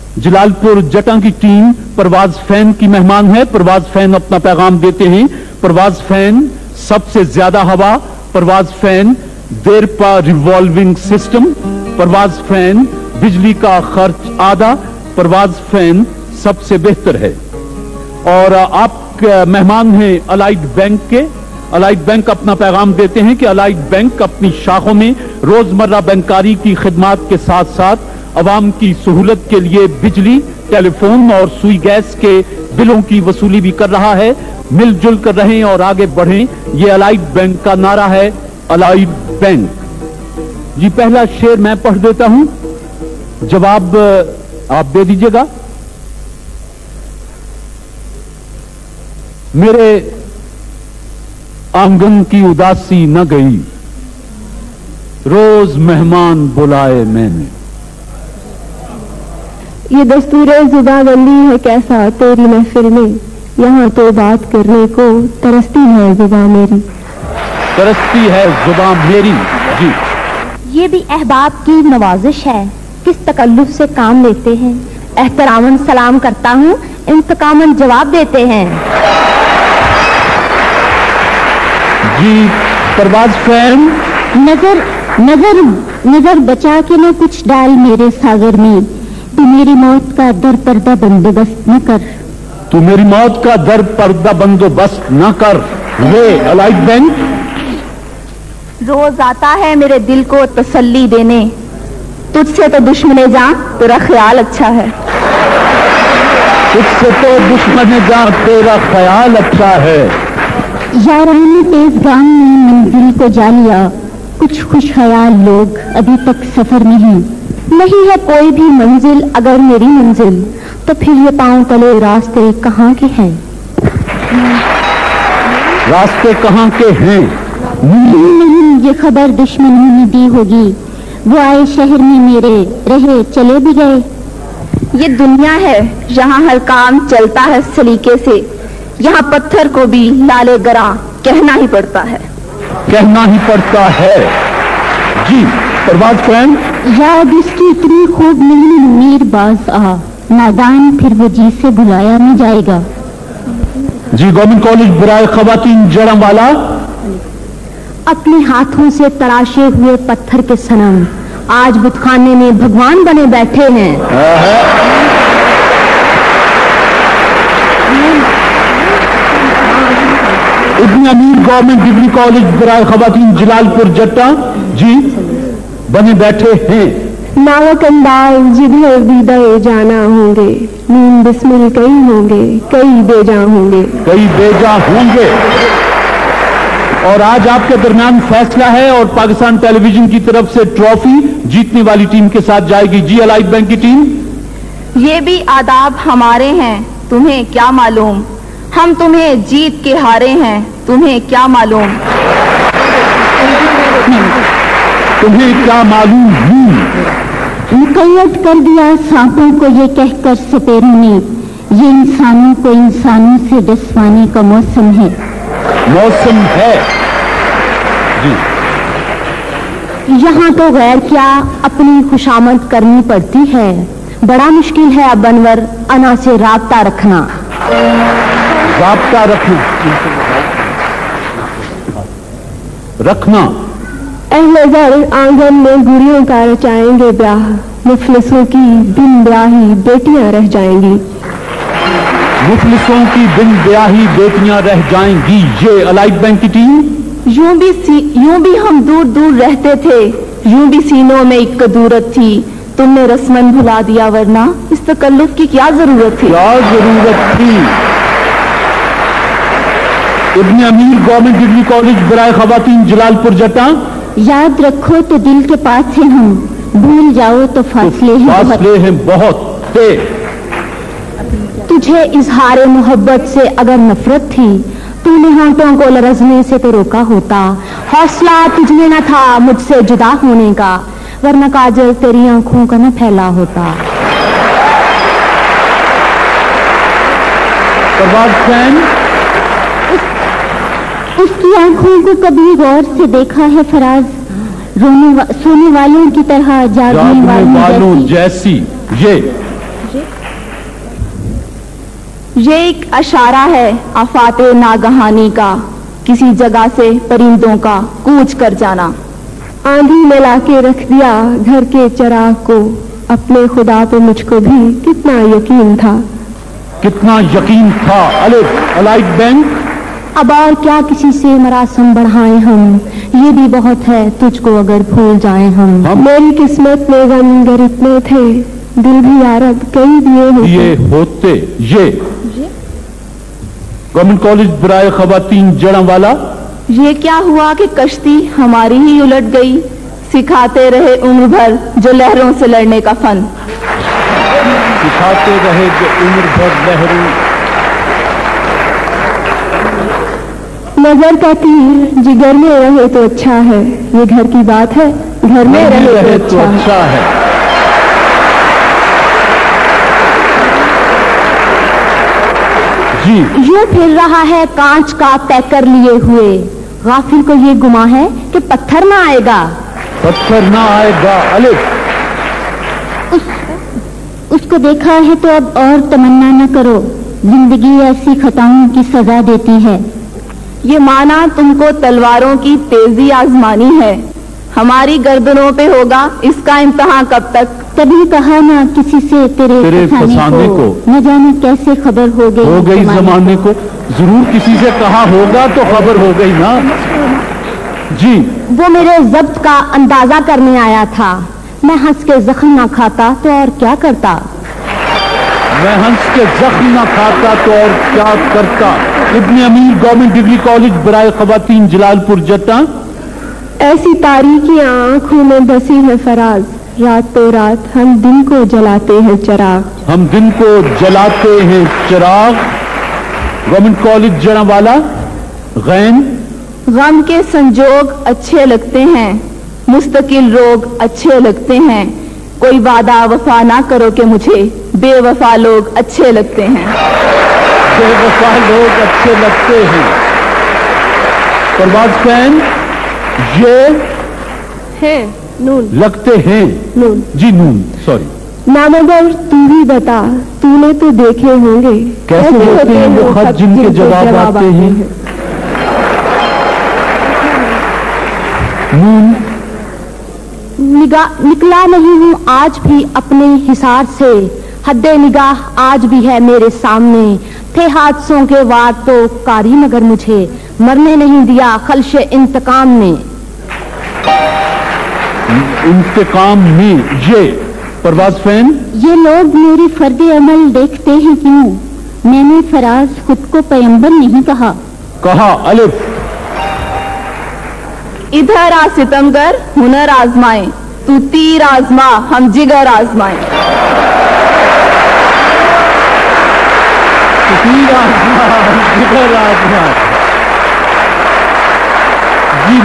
जलालपुर जटा की team परवाज fan की मेहमान है। परवाज फैन अपना पैगाम देते हैं। परवाज फैन सबसे ज्यादा हवा, परवाज फैन देरपा रिवॉल्विंग सिस्टम, परवाज फैन बिजली का खर्च आधा, परवाज फैन सबसे बेहतर है। और आप मेहमान हैं अलाइड बैंक के। अलाइड बैंक अपना पैगाम देते हैं कि अलाइड बैंक अपनी शाखों में रोजमर्रा बैंकारी की खिदमात के साथ साथ अवाम की सहूलत के लिए बिजली, टेलीफोन और सुई गैस के बिलों की वसूली भी कर रहा है। मिलजुल कर रहें और आगे बढ़ें, ये अलाइड बैंक का नारा है। Allied bank. जी पहला शेर मैं पढ़ देता हूं, जवाब आप दे दीजिएगा। मेरे आंगन की उदासी न गई, रोज मेहमान बुलाए मैंने। ये दस्तूरे जुबाबंदी है कैसा तेरी महफिल में, यहाँ तो बात करने को तरसती है जुबां मेरी। तरसती है जुबां मेरी। जी ये भी अहबाब की नवाजिश है, किस तकल्लुफ से काम लेते हैं। एहतरामन सलाम करता हूँ, इंतकामन जवाब देते हैं। जी परवाज फैन। नजर नजर नजर बचा के न कुछ डाल मेरे सागर में, तू मेरी मौत का दर पर्दा बंदोबस्त न कर। तू मेरी मौत का दर पर्दा बंदोबस्त न कर। ये अलाइड बैंक। रोज आता है मेरे दिल को तसल्ली देने, तुझसे तो दुश्मने जान तेरा ख्याल अच्छा है। तुझसे तो दुश्मने जान तेरा ख्याल अच्छा है। यारानी तेज गाम में मंजिल को जा लिया, कुछ खुश ख्याल लोग अभी तक सफर में हैं। नहीं है कोई भी मंजिल अगर मेरी मंजिल, तो फिर ये पांव तले रास्ते कहाँ के हैं। रास्ते कहाँ के हैं। नहीं ये खबर दुश्मनों ने दी होगी, वो आए शहर में मेरे रहे चले भी गए। ये दुनिया है यहाँ हर काम चलता है सलीके से, यहाँ पत्थर को भी लाले गरा कहना ही पड़ता है। कहना ही पड़ता है। जी परवाज फैन। याद इसकी इतनी खूब नहीं मीर बाज आ, नादान फिर वो जी से भुलाया नहीं जाएगा। जी गवर्नमेंट कॉलेज बराए खवातीन जड़ावाला। अपने हाथों से तराशे हुए पत्थर के सनम आज बुतखाने में भगवान बने बैठे हैं। इब्न अमीर गवर्नमेंट डिग्री कॉलेज बराए खवातीन जलालपुर जट्टा जी बने बैठे हैं। नावक अंदाज जिधर भी दे जाना होंगे, नींद बिस्मिल कई होंगे, कई बेजा होंगे, कई बेजा होंगे। और आज आपके दरमियान फैसला है और पाकिस्तान टेलीविजन की तरफ से ट्रॉफी जीतने वाली टीम के साथ जाएगी। जी अलाइड बैंक की टीम। ये भी आदाब हमारे हैं, तुम्हें क्या मालूम, हम तुम्हें जीत के हारे हैं, तुम्हें क्या मालूम। तुम्हें क्या मालूम हूं। मुकैयद कर दिया सांपों को ये कहकर सपेरों ने, ये इंसानों को इंसानों से डसवाने का मौसम है। मौसम है। जी यहाँ तो गैर क्या अपनी खुशामद करनी पड़ती है। बड़ा मुश्किल है अब अनवर अना से राब्ता रखना। राब्ता रखना। अहले ज़र आंगन में गुड़ियों का रचाएंगे ब्याह, मुफलिसों की बिन ब्याही बेटियां रह जाएंगी। मुफलिसों की बिन ब्याही बेटियां रह जाएंगी। ये अलाइड बैंक की टीम। यूं भी हम दूर दूर रहते थे, यूं भी सीनों में एक कदूरत थी, तुमने रस्मन भुला दिया, वरना इस तकल्लुफ की क्या जरूरत थी। क्या जरूरत थी। इब्न अमीर गवर्नमेंट डिग्री कॉलेज बराए खवातीन जलालपुर जटा। याद रखो तो दिल के पास हैं हम, भूल जाओ तो फासले हैं बहुत। तुझे इजहार मोहब्बत से अगर नफरत थी, तूने होंठों को लरजने से तो रोका होता। हौसला तुझमें न था मुझसे जुदा होने का, वरना काजल तेरी आंखों का न फैला होता। परवाज फैन। उसकी आंखों को कभी गौर से देखा है फराज, सोने वालों की तरह जागने वालों जैसी। ये ये एक अशारा है आफाते नागहानी का, किसी जगह से परिंदों का कूच कर जाना। आंधी में लाके रख दिया घर के चिराग को, अपने खुदा पे मुझको भी कितना यकीन था। कितना यकीन था। अलिफ अलाइट बैंक। अब और क्या किसी से मरासम बढ़ाए हम, ये भी बहुत है तुझको अगर भूल जाए हम। मेरी किस्मत में गम गर इतने थे, दिल भी यारब कई दिए होते। ये गवर्नमेंट कॉलेज बराए खवातीन जड़ावाला। ये क्या हुआ कि कश्ती हमारी ही उलट गई, सिखाते रहे उम्र भर जो लहरों से लड़ने का फन। सिखाते रहे जो उम्र भर लहरों। नजर का तीर जिगर में रहे तो अच्छा है, ये घर की बात है, घर में रहे तो अच्छा है। जी यूं फिर रहा है कांच का पैकर लिए हुए, गाफिल को ये गुमा है कि पत्थर ना आएगा। पत्थर ना आएगा। अलिफ उसको देखा है तो अब और तमन्ना न करो, जिंदगी ऐसी खताओं की सजा देती है। ये माना तुमको तलवारों की तेजी आजमानी है, हमारी गर्दनों पे होगा इसका इम्तहान कब तक। तभी कहा ना किसी से तेरे फसाने को, न जाने कैसे खबर हो गई जमाने को। जरूर किसी से कहा होगा तो खबर हो गई ना। जी वो मेरे जब्त का अंदाजा करने आया था, मैं हंस के जख्म ना खाता तो और क्या करता। मैं हंस के जख्म ना खाता तो और क्या करता। इब्ने अमीर गवर्नमेंट डिग्री कॉलेज बराए खवातीन जलालपुर जट्टा। ऐसी तारीकी आंखों में बसी है फराज, रातों रात हम दिन को जलाते हैं चिराग। हम दिन को जलाते हैं चिराग। Government college Jaranwala. गैन गम के संजोग अच्छे लगते हैं, मुस्तकिल रोग अच्छे लगते हैं, कोई वादा वफा ना करो कि मुझे बेवफा लोग अच्छे लगते हैं। बेवफा लोग अच्छे लगते हैं। परवाज फैन ये है नून लगते हैं नून। जी नून सॉरी। नामगर तू ही बता, तूने तो देखे होंगे कैसे होते हैं वो खत जिनके जवाब आते हैं। नून निकला नहीं हूँ आज भी अपने हिसार से, हद्दे निगाह आज भी है मेरे सामने। थे हादसों के वार तो कारी मगर मुझे मरने नहीं दिया खलशे इंतकाम ने। इंतकाम में ये परवाज फैन। ये लोग मेरी फर्दे अमल देखते हैं क्यों, मैंने फराज खुद को पैगंबर नहीं कहा। कहा। अलिफ इधर आ सितमगर हुनर आजमाए, तू तीर आजमा हम जिगर आजमाए। तीर आजमा हम जिगर आजमाए। जी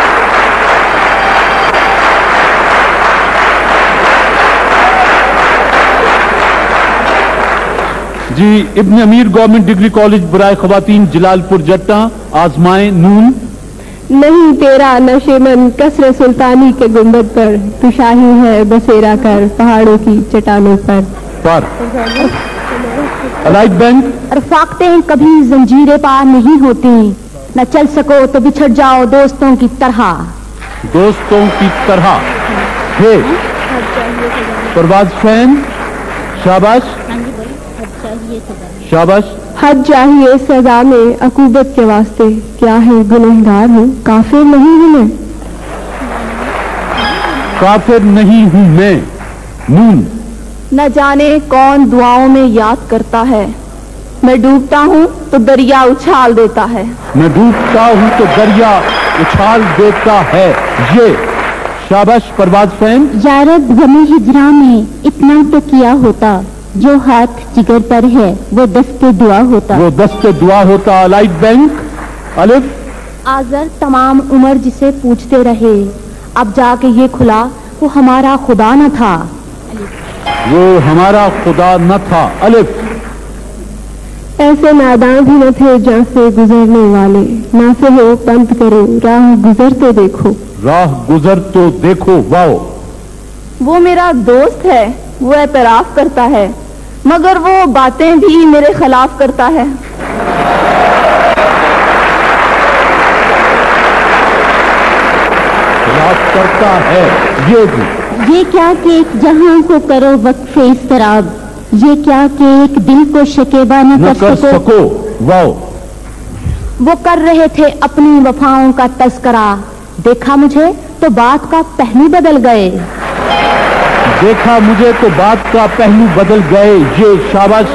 जी इब्ने अमीर गवर्नमेंट डिग्री कॉलेज बराए खवातीन जलालपुर जट्टा। आजमाए नून। नहीं तेरा नशेमन कसर सुल्तानी के गुंबद पर, तू शाही है बसेरा कर पहाड़ों की चट्टानों पर। Alight bank. रफाकतें कभी जंजीरें पार नहीं होती, न चल सको तो बिछड़ जाओ दोस्तों की तरह। दोस्तों की तरह है। परवाज फैन शाबाश शाबाश। हद चाहिए सजा में अकूबत के वास्ते, क्या है गुनहगार हूँ काफिर नहीं हूँ मैं। काफिर नहीं हूँ मैं। नून न जाने कौन दुआओं में याद करता है, मैं डूबता हूँ तो दरिया उछाल देता है। मैं डूबता हूँ तो दरिया उछाल देता है। ये शाबाश परवाज फैन। यारब गमी हिजरा में इतना तो किया होता, जो हाथ जिगर पर है वो दस्ते दुआ होता। वो दस्ते दुआ होता। Allied Bank. अलिफ आजर तमाम उम्र जिसे पूछते रहे, अब जाके ये खुला वो हमारा खुदा न था। वो हमारा खुदा न था। अलिफ ऐसे नादान भी न थे जहाँ से गुजरने वाले, ना से हो पंत करो राह गुजर तो देखो। राह गुजर तो देखो। वाओ वो मेरा दोस्त है, वो एतराफ करता है, मगर वो बातें भी मेरे खिलाफ करता है। खिलाफ करता है ये भी। ये क्या कि एक जहां को करो वक्फे इस्तराब, ये क्या कि एक दिल को शकेबा न कर सको। वाओ। वो कर रहे थे अपनी वफाओं का तस्करा, देखा मुझे तो बात का पहलू बदल गए। देखा मुझे तो बात का पहलू बदल गए, ये शाबाश।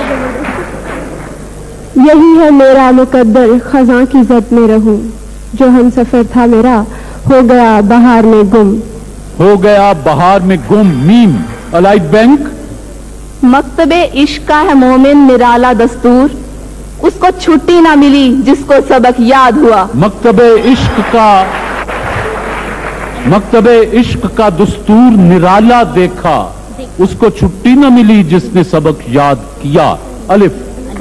यही है मेरा मुकद्दर, खजां की जद में रहूं, जो हम सफर था मेरा हो गया बहार में गुम। हो गया बहार में गुम। Meme allied bank. मकतबे इश्क का है मोमिन निराला दस्तूर, उसको छुट्टी ना मिली जिसको सबक याद हुआ। मकतबे इश्क का दस्तूर निराला देखा, उसको छुट्टी न मिली जिसने सबक याद किया। अलिफ।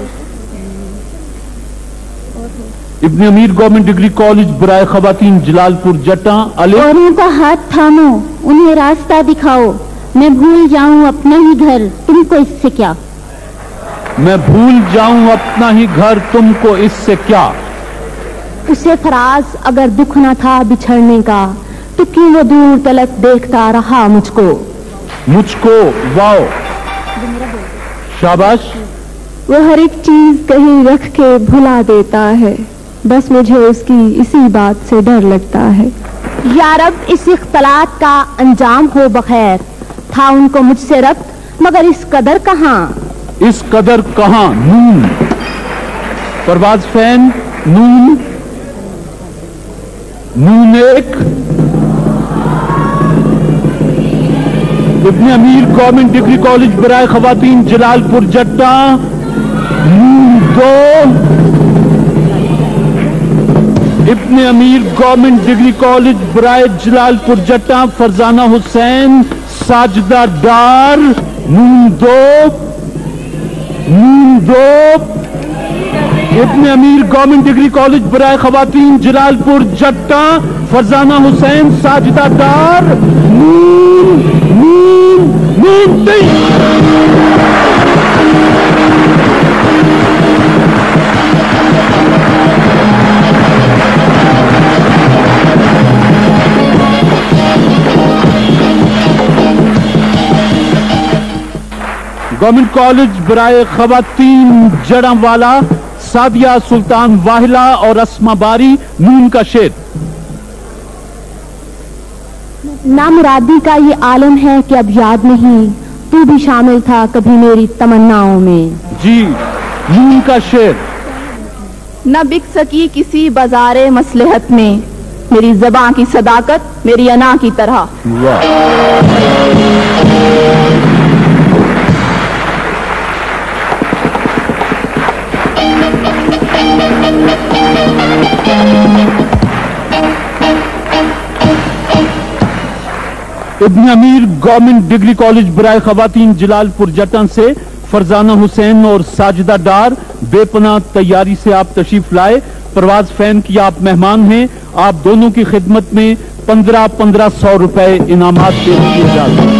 इब्ने अमीर गवर्नमेंट डिग्री कॉलेज बराए खवातीन जलालपुर जटा। अलिफ। औरों का हाथ थामो, उन्हें रास्ता दिखाओ, मैं भूल जाऊं अपना ही घर, तुमको इससे क्या। मैं भूल जाऊं अपना ही घर, तुमको इससे क्या। उसे फराज अगर दुख न था बिछड़ने का, तो क्यों वो दूर तलक देखता रहा मुझको। वाओ शाबाश। वो हर एक चीज कहीं रख के भुला देता है, बस मुझे उसकी इसी बात से डर लगता है। या रब इस इख्तलात का अंजाम हो बखैर, था उनको मुझसे रब्त मगर इस कदर कहाँ। इस कदर कहाँ। नून परवाज फैन। नून एक। इब्ने अमीर गवर्नमेंट डिग्री कॉलेज बराए खवातीन जलालपुर जट्टा। नून दो। इब्ने अमीर गवर्नमेंट डिग्री कॉलेज बराए जलालपुर जट्टा फरजाना हुसैन साजिदा डार। नून दो। इब्ने अमीर गवर्नमेंट डिग्री कॉलेज बराए खवातीन जलालपुर जट्टा फरजाना हुसैन साजिदा डार। नून तीन। गवर्नमेंट कॉलेज बराए खवातीन जड़ावाला सादिया सुल्तान वाहिला और अस्मा बारी। नून का शेर। नामुरादी का ये आलम है कि अब याद नहीं, तू भी शामिल था कभी मेरी तमन्नाओं में। जी। नून का शेर। न बिक सकी किसी बाजारे मसलहत में, मेरी ज़बां की सदाकत मेरी अना की तरह। वाह। इब्ने अमीर गवर्नमेंट डिग्री कॉलेज बराए खवातीन जलालपुर जटन से फरजाना हुसैन और साजिदा डार बेपनाह तैयारी से आप तशरीफ लाए। परवाज फैन की आप मेहमान हैं। आप दोनों की खिदमत में 1500 रुपए इनामात पेश किए जाते हैं।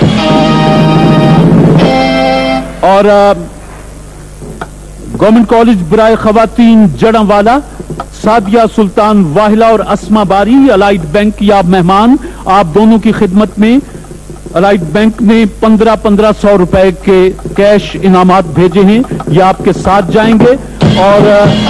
और गवर्नमेंट कॉलेज बराए खवातीन जड़ावाला सादिया सुल्तान वाहिला और अस्मा बारी अलाइड बैंक की आप मेहमान। आप दोनों की खिदमत में अलाइड बैंक ने 1500 रुपए के कैश इनामात भेजे हैं, ये आपके साथ जाएंगे। और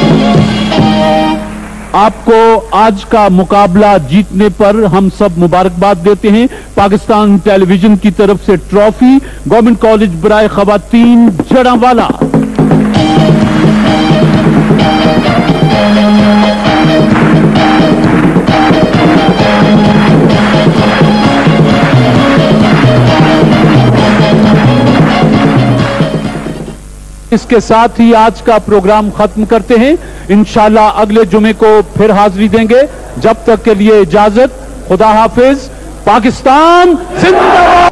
आपको आज का मुकाबला जीतने पर हम सब मुबारकबाद देते हैं। पाकिस्तान टेलीविजन की तरफ से ट्रॉफी गवर्नमेंट कॉलेज बराए खवातीन जड़ावाला। इसके साथ ही आज का प्रोग्राम खत्म करते हैं। इंशाल्लाह अगले जुमे को फिर हाजिरी देंगे। जब तक के लिए इजाजत। खुदा हाफिज। पाकिस्तान जिंदाबाद।